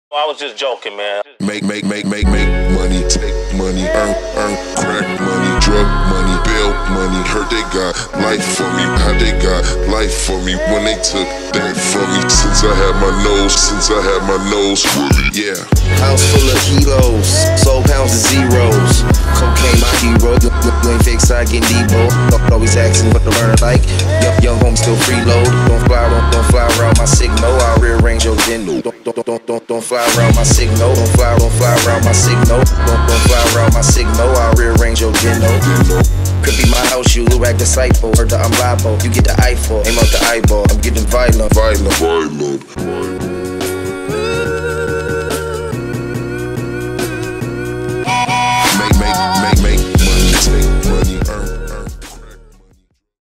I was just joking, man. Make money, take money, earn crack money, drug money, bail money. Heard they got life for me, how they got life for me when they took that from me. Since I had my nose fully, yeah. House full of kilos, soul pounds of zeros. Cocaine my hero, you ain't fake side getting Debo. Always asking what the burner like. Young homie still freeload. Don't fly around my signal. I'll rearrange your gendo. Don't fly around my signal. Don't fly around my signal. Don't fly around my signal. I'll rearrange your gendo. Could be my house, you act disciple. Heard that I'm liable. You get the eyeball, aim out the eyeball. I'm getting violent.